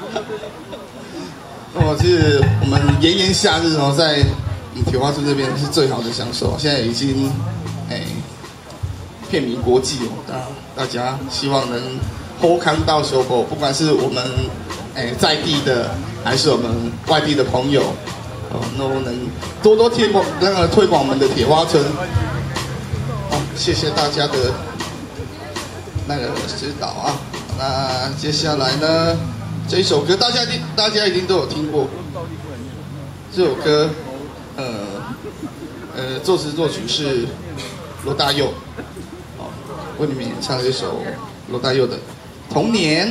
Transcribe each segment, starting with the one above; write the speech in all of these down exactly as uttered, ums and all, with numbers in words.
哦，其实我们炎炎夏日哦，在铁花村这边是最好的享受。现在已经哎遍名国际哦，大大家希望能后看到收获，不管是我们哎在地的，还是我们外地的朋友，哦，都能多多推广那个推广我们的铁花村。好，谢谢大家的那个指导啊。那接下来呢？这一首歌大家一定大家一定都有听过，这首歌，呃呃，作词作曲是罗大佑，好，为你们演唱这首罗大佑的《童年》。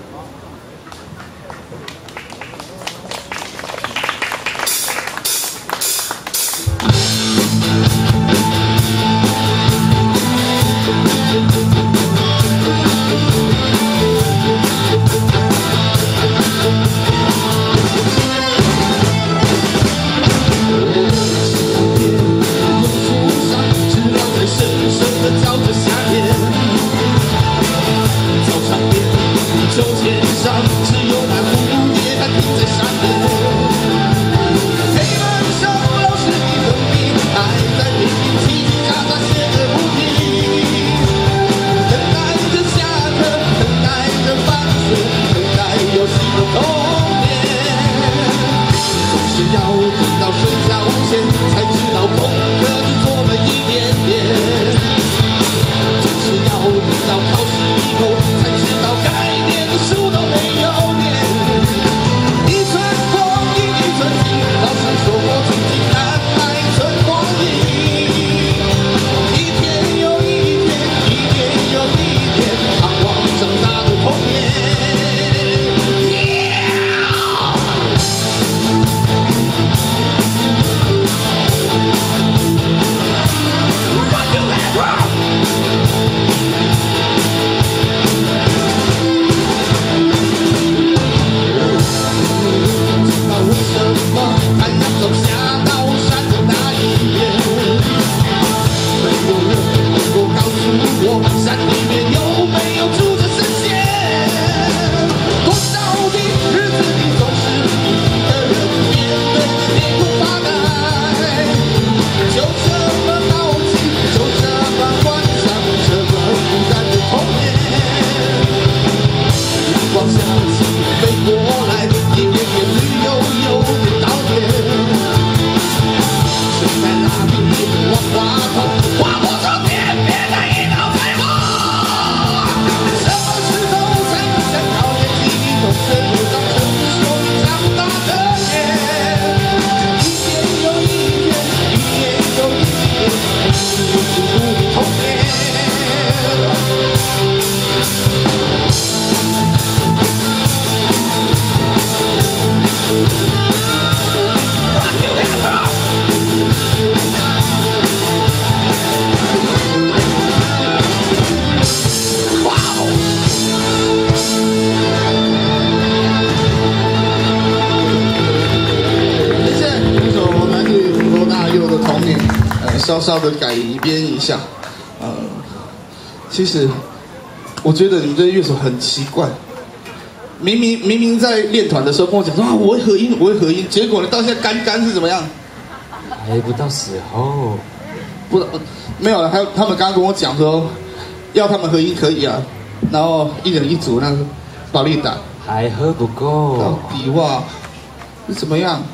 稍稍的改编一下，呃，其实我觉得你们这乐手很奇怪，明明明明在练团的时候跟我讲说啊，我会合音，我会合音，结果呢，到现在干干是怎么样？ 还不到时候， 不，没有了。还有他们刚刚跟我讲说，要他们合音可以啊，然后一人一组那个保利达还喝不够， 到底哇是怎么样？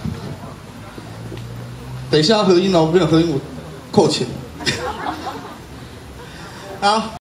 等一下要合音哦，没有合音我扣钱。好。